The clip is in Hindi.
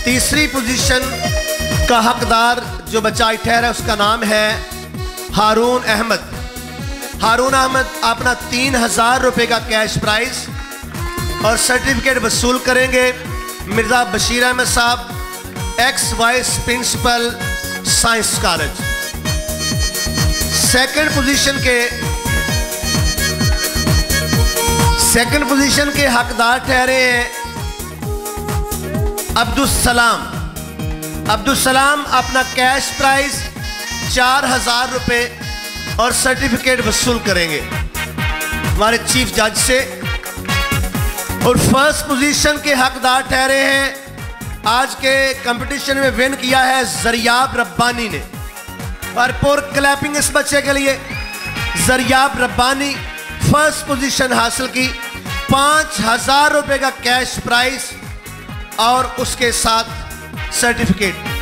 तीसरी पोजीशन का हकदार जो बच्चा ठहरा है उसका नाम है हारून अहमद। हारून अहमद अपना 3000 रुपये का कैश प्राइज और सर्टिफिकेट वसूल करेंगे मिर्ज़ा बशीर अहमद साहब, ex vice principal science college. Second position के हकदार ठहरे हैं अब्दुल सलाम अपना कैश प्राइज 4000 रुपये और सर्टिफिकेट वसूल करेंगे हमारे चीफ जज से। और फर्स्ट पोजीशन के हकदार ठहरे हैं आज के कंपटीशन में विन किया है ज़रियाब रब्बानी ने। और पूर क्लैपिंग इस बच्चे के लिए। ज़रियाब रब्बानी फर्स्ट पोजीशन हासिल की, 5000 रुपये का कैश प्राइज और उसके साथ सर्टिफिकेट।